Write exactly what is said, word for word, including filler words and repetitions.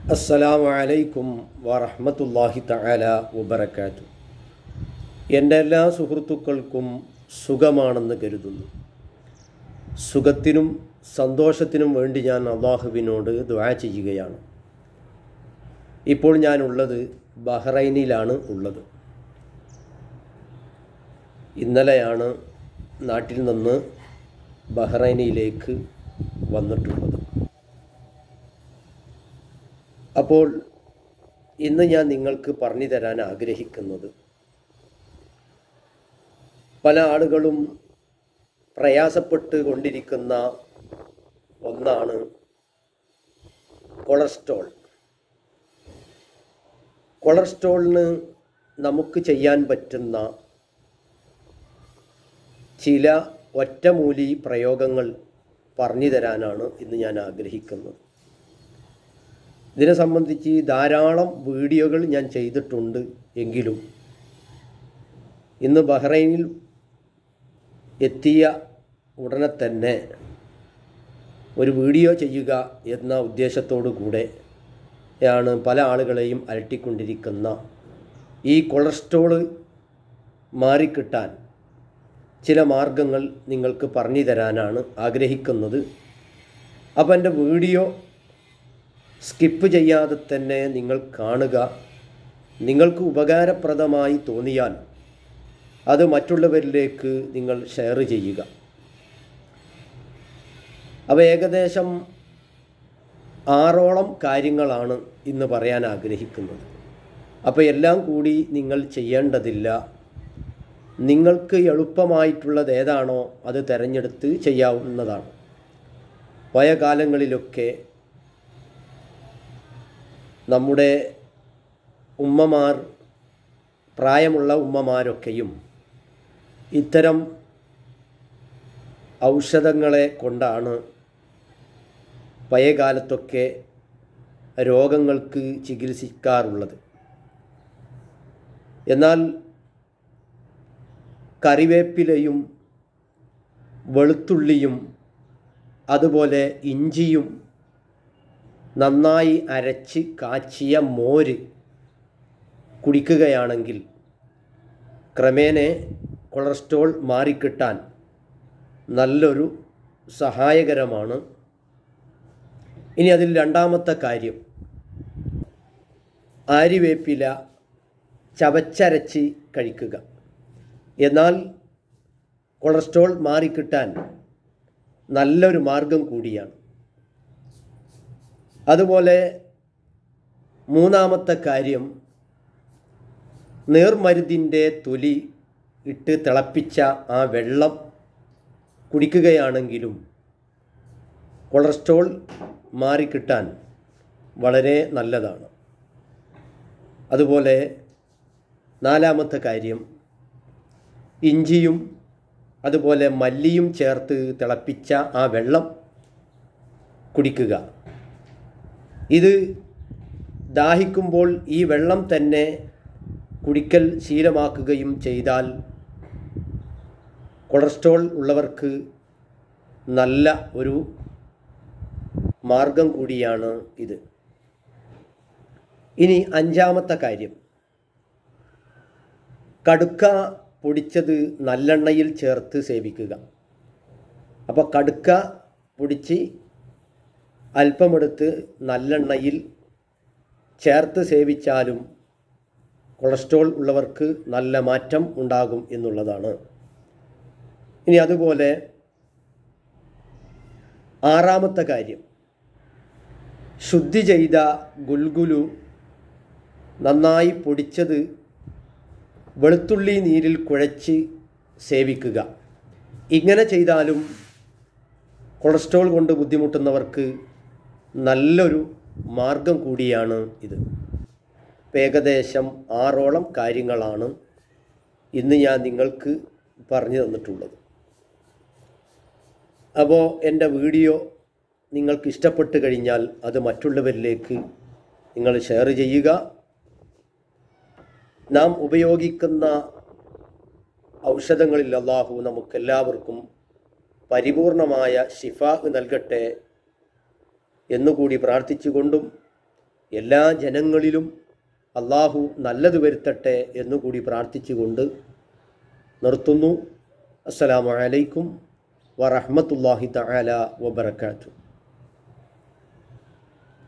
അസ്സലാമു അലൈക്കും വറഹ്മത്തുള്ളാഹി തആല വബറകാതുഹു. എൻ്റെ എല്ലാ സുഹൃത്തുക്കൾക്കും സുഖമാണെന്ന് കരുതുന്നു. സുഖത്തിനും സന്തോഷത്തിനും വേണ്ടി ഞാൻ അള്ളാഹുവിനോട് ദുആ ചെയ്യുകയാണ്. ഇപ്പോൾ ഞാനുള്ളത് ബഹ്റൈനിലാണ് ഉള്ളത്. ഇന്നലെയാണ് നാട്ടിൽ നിന്ന് ബഹ്റൈനിലേക്ക് വന്നിട്ടുള്ളത്. അപ്പോൾ ഇന്ന് ഞാൻ നിങ്ങൾക്ക് പറഞ്ഞു തരാൻ ആഗ്രഹിക്കുന്നത്, പല ആളുകളും പ്രയാസപ്പെട്ട് കൊണ്ടിരിക്കുന്ന ഒന്നാണ് കൊളസ്ട്രോൾ. കൊളസ്ട്രോളിന് നമുക്ക് ചെയ്യാൻ പറ്റുന്ന ചില ഒറ്റമൂലി പ്രയോഗങ്ങൾ പറഞ്ഞു തരാനാണ് ഇന്ന് ഞാൻ ആഗ്രഹിക്കുന്നത്. ഇതിനെ സംബന്ധിച്ച് ധാരാളം വീഡിയോകൾ ഞാൻ ചെയ്തിട്ടുണ്ട്. എങ്കിലും ഇന്ന് ബഹ്റൈനിൽ എത്തിയ ഉടനെ തന്നെ ഒരു വീഡിയോ ചെയ്യുക എന്ന ഉദ്ദേശത്തോടു കൂടെ യാണ് പല ആളുകളെയും അലട്ടിക്കൊണ്ടിരിക്കുന്ന ഈ കൊളസ്ട്രോള് മാറിക്കിട്ടാൻ ചില മാർഗങ്ങൾ നിങ്ങൾക്ക് പറഞ്ഞു തരാനാണ് ആഗ്രഹിക്കുന്നത്. അപ്പോൾ എൻ്റെ വീഡിയോ സ്കിപ്പ് ചെയ്യാതെ തന്നെ നിങ്ങൾ കാണുക. നിങ്ങൾക്ക് ഉപകാരപ്രദമായി തോന്നിയാൽ അത് മറ്റുള്ളവരിലേക്ക് നിങ്ങൾ ഷെയർ ചെയ്യുക. അപ്പോൾ ഏകദേശം ആറോളം കാര്യങ്ങളാണ് ഇന്ന് പറയാൻ ആഗ്രഹിക്കുന്നത്. അപ്പോൾ എല്ലാം കൂടി നിങ്ങൾ ചെയ്യേണ്ടതില്ല. നിങ്ങൾക്ക് എളുപ്പമായിട്ടുള്ളത് ഏതാണോ അത് തിരഞ്ഞെടുത്ത് ചെയ്യാവുന്നതാണ്. പഴയ കാലങ്ങളിലൊക്കെ നമ്മുടെ ഉമ്മമാർ, പ്രായമുള്ള ഉമ്മമാരൊക്കെയും ഇത്തരം ഔഷധങ്ങളെ കൊണ്ടാണ് പഴയ കാലത്തൊക്കെ രോഗങ്ങൾക്ക് ചികിത്സിക്കാറുള്ളത്. എന്നാൽ കറിവേപ്പിലയും വെളുത്തുള്ളിയും അതുപോലെ ഇഞ്ചിയും നന്നായി അരച്ച് കാച്ചിയ മോര് കുടിക്കുകയാണെങ്കിൽ ക്രമേണ കൊളസ്ട്രോൾ മാറിക്കിട്ടാൻ നല്ലൊരു സഹായകരമാണ്. ഇനി അതിൽ രണ്ടാമത്തെ കാര്യം, ആര്യവേപ്പില ചവച്ചരച്ച് കഴിക്കുക. എന്നാൽ കൊളസ്ട്രോൾ മാറിക്കിട്ടാൻ നല്ലൊരു മാർഗം കൂടിയാണ്. അതുപോലെ മൂന്നാമത്തെ കാര്യം, നീർമരുതിൻ്റെ തൊലി ഇട്ട് തിളപ്പിച്ച ആ വെള്ളം കുടിക്കുകയാണെങ്കിലും കൊളസ്ട്രോൾ മാറിക്കിട്ടാൻ വളരെ നല്ലതാണ്. അതുപോലെ നാലാമത്തെ കാര്യം, ഇഞ്ചിയും അതുപോലെ മല്ലിയും ചേർത്ത് തിളപ്പിച്ച ആ വെള്ളം കുടിക്കുക. ഇത് ദാഹിക്കുമ്പോൾ ഈ വെള്ളം തന്നെ കുടിക്കൽ ശീലമാക്കുകയും ചെയ്താൽ കൊളസ്ട്രോൾ ഉള്ളവർക്ക് നല്ല ഒരു മാർഗം കൂടിയാണ് ഇത്. ഇനി അഞ്ചാമത്തെ കാര്യം, കടുക്ക പൊടിച്ചത് നല്ലെണ്ണയിൽ ചേർത്ത് സേവിക്കുക. അപ്പോൾ കടുക്ക പൊടിച്ച് അല്പമെടുത്ത് നല്ലെണ്ണയിൽ ചേർത്ത് സേവിച്ചാലും കൊളസ്ട്രോൾ ഉള്ളവർക്ക് നല്ല മാറ്റം ഉണ്ടാകും എന്നുള്ളതാണ്. ഇനി അതുപോലെ ആറാമത്തെ കാര്യം, ശുദ്ധി ചെയ്ത ഗുൽഗുലു നന്നായി പൊടിച്ചത് വെളുത്തുള്ളി നീരിൽ കുഴച്ച് സേവിക്കുക. ഇങ്ങനെ ചെയ്താലും കൊളസ്ട്രോൾ കൊണ്ട് ബുദ്ധിമുട്ടുന്നവർക്ക് നല്ലൊരു മാർഗം കൂടിയാണ് ഇത്. ഏകദേശം ആറോളം കാര്യങ്ങളാണ് ഇന്ന് ഞാൻ നിങ്ങൾക്ക് പറഞ്ഞു തന്നിട്ടുള്ളത്. അപ്പോൾ എൻ്റെ വീഡിയോ നിങ്ങൾക്ക് ഇഷ്ടപ്പെട്ട് കഴിഞ്ഞാൽ അത് മറ്റുള്ളവരിലേക്ക് നിങ്ങൾ ഷെയർ ചെയ്യുക. നാം ഉപയോഗിക്കുന്ന ഔഷധങ്ങളിൽ അല്ലാഹു നമുക്കെല്ലാവർക്കും പരിപൂർണമായ ശിഫാ നൽകട്ടെ എന്നുകൂടി പ്രാർത്ഥിച്ചുകൊണ്ടും എല്ലാ ജനങ്ങളിലും അള്ളാഹു നല്ലത് വരുത്തട്ടെ എന്നുകൂടി പ്രാർത്ഥിച്ചുകൊണ്ട് നിർത്തുന്നു. അസ്സലാമു അലൈക്കും വറഹ്മത്തുള്ളാഹി തആല വബറകാതുഹു.